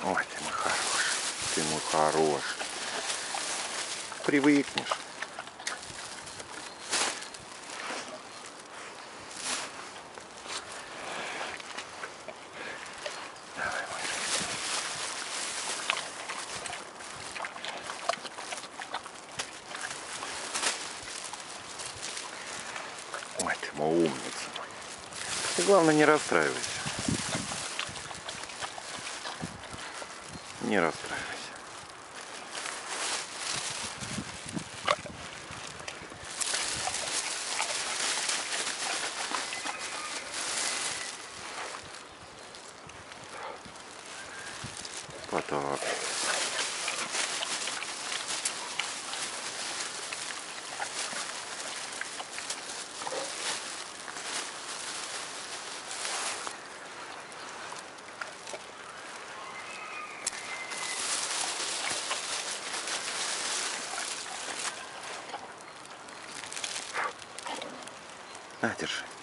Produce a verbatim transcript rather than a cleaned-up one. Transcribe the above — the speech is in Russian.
Ой, ты мой хороший, ты мой хороший. Привыкнешь. Давай, мой. Ой, ты мой умница. Ты главное не расстраивайся. Не расстраивайся. Потап. На, держи.